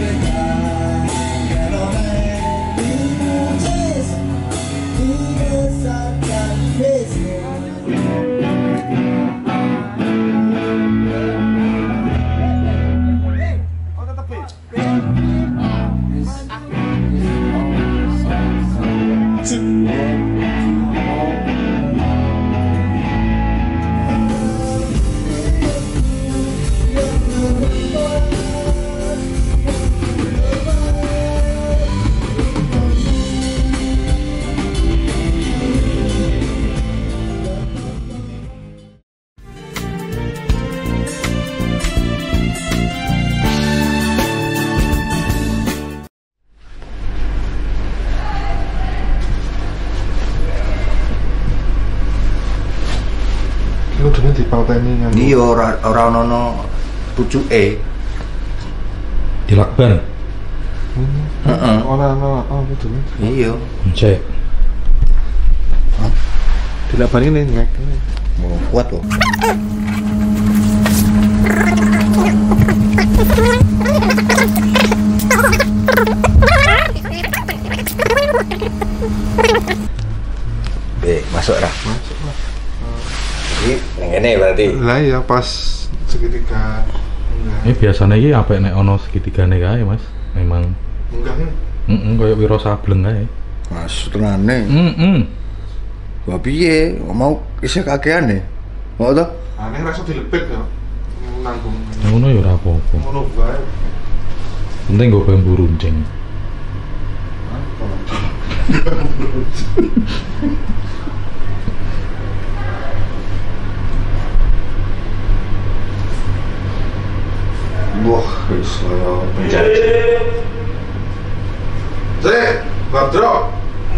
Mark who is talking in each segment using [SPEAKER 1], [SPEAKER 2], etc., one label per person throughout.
[SPEAKER 1] Iya, ora ono pucuke.
[SPEAKER 2] Dilakban.
[SPEAKER 1] Heeh.
[SPEAKER 3] Ora ono betul.
[SPEAKER 1] Iya.
[SPEAKER 2] Cek.
[SPEAKER 3] Dilakban ini ngek.
[SPEAKER 1] Mau kuat kok. Masuk lah.
[SPEAKER 3] Masuk lah.
[SPEAKER 1] Yang ini berarti.
[SPEAKER 3] Lah ya pas segitiga.
[SPEAKER 2] Ini biasanya ini apa nek ono segitigane kae, Mas? Memang
[SPEAKER 3] Enggak kan?
[SPEAKER 2] koyo Wiro Sableng kae.
[SPEAKER 1] Mas tenane. Wah piye? Mau isih kakeane. Mau to?
[SPEAKER 3] Aneh rasa dilepit ya. Nanggung.
[SPEAKER 2] Ngono ya ora apa-apa.
[SPEAKER 3] Ngono bae.
[SPEAKER 2] Penting go bambu runcing.
[SPEAKER 1] Wah, wis kaya penjajah.
[SPEAKER 3] Zek, Badro.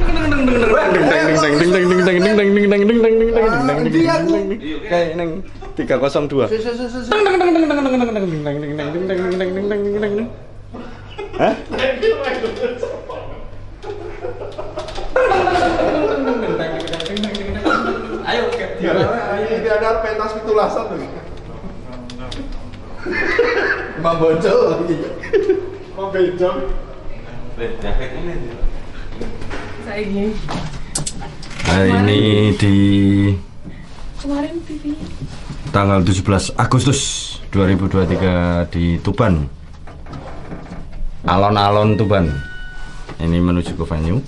[SPEAKER 1] Kayak neng 302. Hah?
[SPEAKER 3] Ayo, ini ada pentas pitulasan lagi.
[SPEAKER 1] Mang Bojo.
[SPEAKER 3] Mau bejam.
[SPEAKER 4] Hari ini di
[SPEAKER 5] kemarin TV
[SPEAKER 4] tanggal 17 Agustus 2023 di Tuban, alon-alon Tuban. Ini menuju ke venue.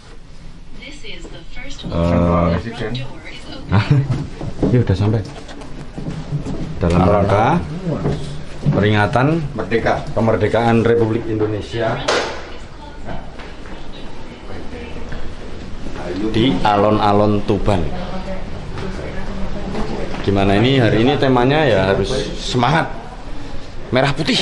[SPEAKER 4] Ya udah sampai. Dalam rangka peringatan
[SPEAKER 1] Merdeka.
[SPEAKER 4] kemerdekaan Republik Indonesia di alon-alon Tuban. Gimana ini hari ini temanya ya harus semangat merah putih.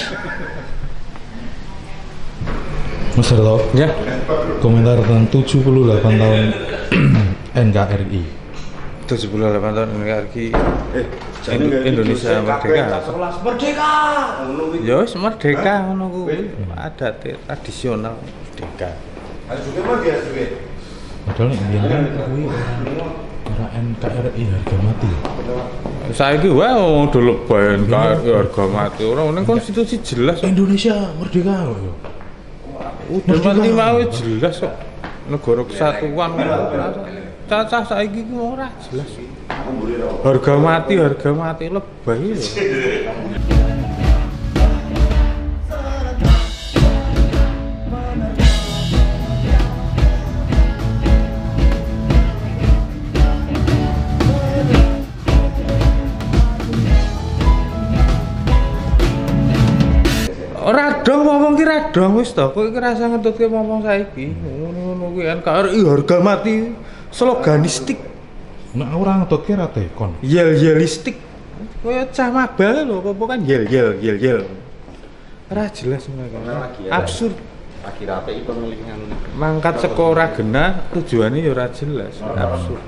[SPEAKER 2] Mas Arto,
[SPEAKER 4] Ya,
[SPEAKER 2] komentar tentang 78 tahun NKRI.
[SPEAKER 3] 78 tahun NKRI. Indonesia merdeka.
[SPEAKER 1] Merdeka.
[SPEAKER 3] Ya wis merdeka ngono kuwi. Adat tradisional merdeka.
[SPEAKER 2] Padahal nek biyen kan kuwi ora NKRI harga mati.
[SPEAKER 3] Saiki wae wong do lebay NKRI harga mati. Ora ning konstitusi jelas.
[SPEAKER 2] Indonesia merdeka kok yo.
[SPEAKER 3] Udah mati mau jelas kok. Negara kesatuan. Cacah saiki ku ora jelas. Harga mati lebay. Ora dong ngomong ki ra dong wis to. Kowe iki rasa ngetutke ngomong saiki. Ngono kuwi NKRI harga mati sloganistik.
[SPEAKER 2] Nek ora ngetutke ra tekon.
[SPEAKER 3] Yel-yelistik. Kaya cah mabal lho, apa kan yel. Ora jelas ngono. Absurd.
[SPEAKER 4] akhir apik pemilihan
[SPEAKER 3] Mangkat saka ora genah tujuane ya ora jelas. Absurd.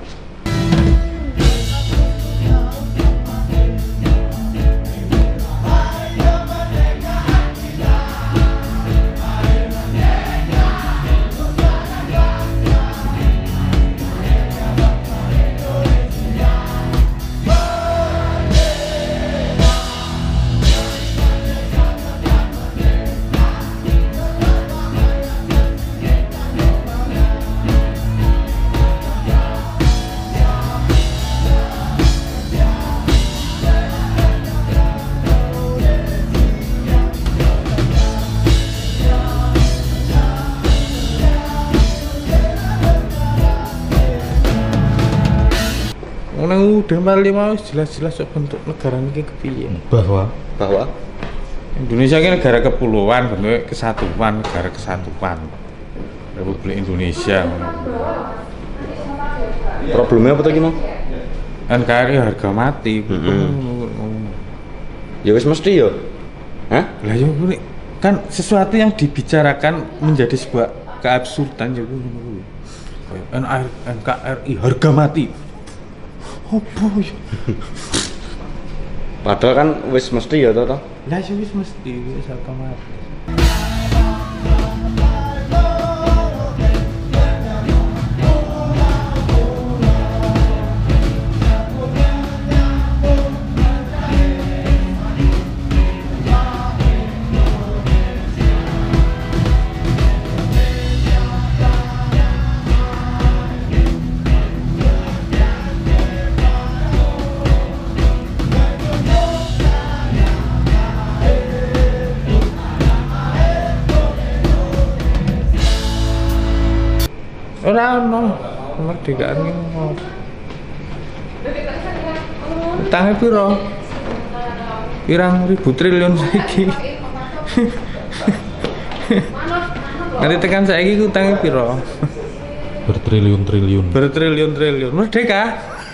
[SPEAKER 3] UUD 45 jelas-jelas sok bentuk negara ini kepiye.
[SPEAKER 2] Bahwa
[SPEAKER 3] Indonesia ini negara kepulauan, bentuk kesatuan, negara kesatuan. Republik Indonesia.
[SPEAKER 4] Problemnya apa tuh gimana?
[SPEAKER 3] NKRI harga mati.
[SPEAKER 4] Ya wis mesti ya. Hah?
[SPEAKER 3] Lah ya kuwi kan sesuatu yang dibicarakan menjadi sebuah keabsurdan ya kuwi. NKRI harga mati. Apa ya?
[SPEAKER 4] Padahal kan wis mesti ya toh.
[SPEAKER 3] Lah ya wis mesti wis harga mati. Ora ono kemerdekaan iki mau. Utangnya piro? Pirang ribu triliun saiki. Nanti tekan saiki utangnya piro?
[SPEAKER 2] bertriliun-triliun.
[SPEAKER 3] Bertriliun-triliun. Merdeka.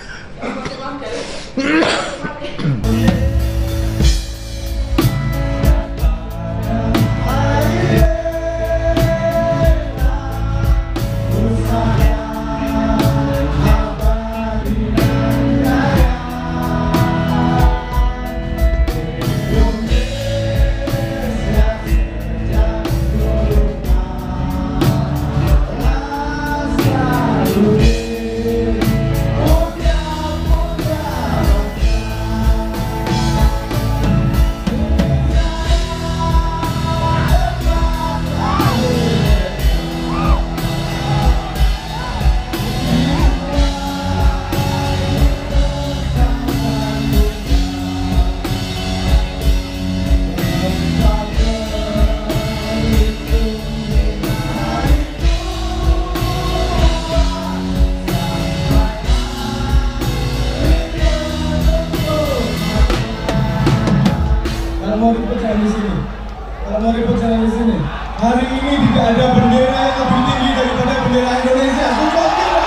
[SPEAKER 6] Mau ribut jangan di sini. Kalau mau ribut jangan di sini. Hari ini tidak ada bendera yang lebih tinggi daripada bendera Indonesia. Tuban tidak.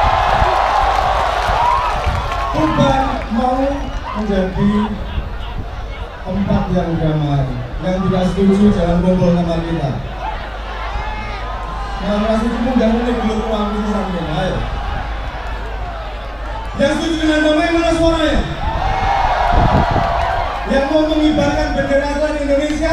[SPEAKER 6] Tuban mau menjadi tempat yang damai. Yang tidak setuju jangan kumpul sama kita. Nah, masih cukup jangan nih dulu ruang itu sampai. Ayo. Yang setuju dengan damai mana suaranya? Yang mau mengibarkan bendera Indonesia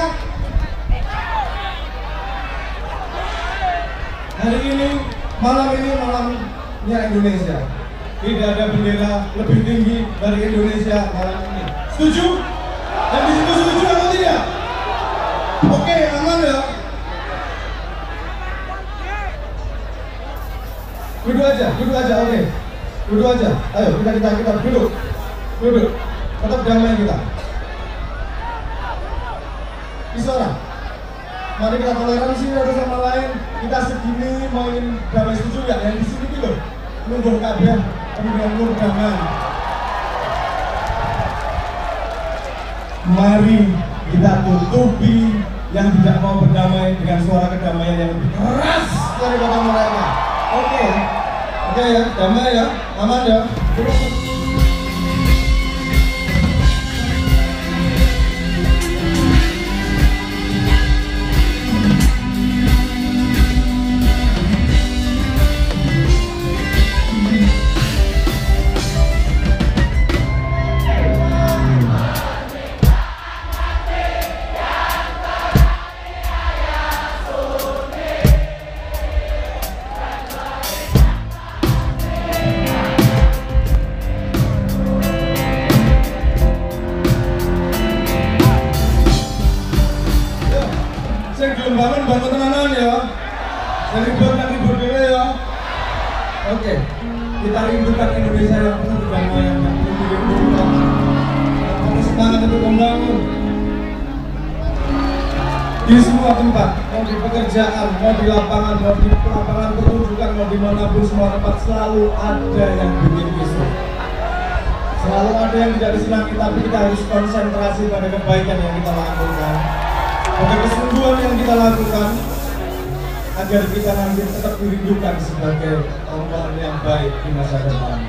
[SPEAKER 6] hari ini, malamnya Indonesia. Tidak ada bendera lebih tinggi dari Indonesia malam ini. Setuju? Yang di situ setuju atau tidak? Oke, aman ya? Duduk aja, oke. Duduk aja. Ayo, kita duduk. Tetap damai kita. Isora, mari kita toleransi satu sama lain. Kita segini mau ingin damai, setuju ya? Yang di sini gitu, nunggu kabeh, nunggu damai. Mari kita tutupi yang tidak mau berdamai dengan suara kedamaian yang lebih keras daripada mereka. Oke ya, damai ya, aman ya. Bangun tenanan ya. Saya ribut dulu ya. Oke. Kita rindukan Indonesia yang penuh kedamaian, yang penuh kerukunan, yang penuh semangat untuk membangun di semua tempat, mau di pekerjaan, mau di lapangan, mau di lapangan pertunjukan, mau dimanapun, semua tempat selalu ada yang bikin kisruh. Selalu ada yang tidak disenangi, tapi kita harus konsentrasi pada kebaikan yang kita lakukan, pada kesungguhan yang kita lakukan, agar kita nanti tetap dirindukan sebagai orang yang baik di masa depan.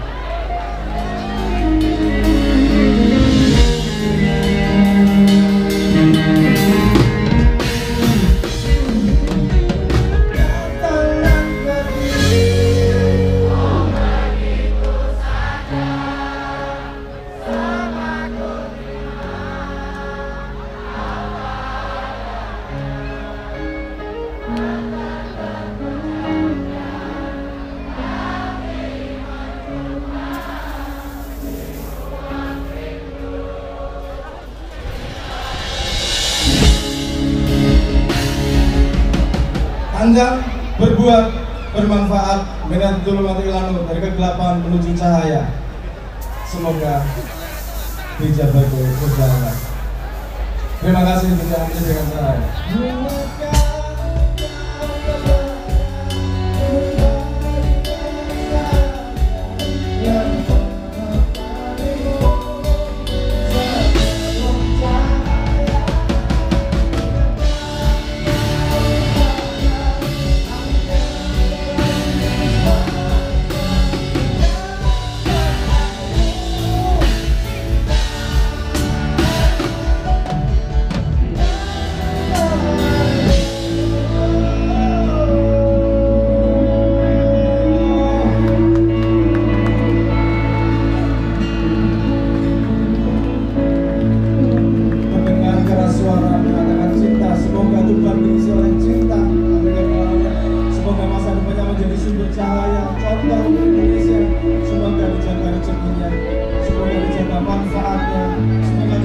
[SPEAKER 6] Panjang, berbuat, bermanfaat, minatul matilanu, dari kegelapan menuju cahaya. Semoga dijabaku berjalan. Terima kasih sudah menyaksikan saya.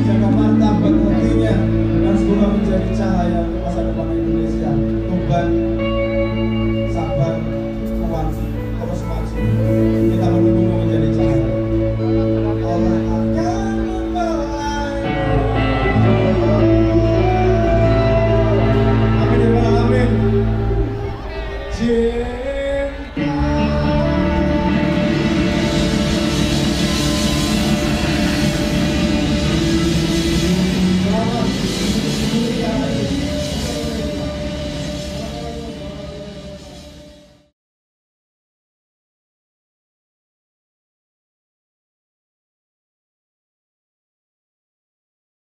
[SPEAKER 6] Cahaya ke masa depan Indonesia. Tuban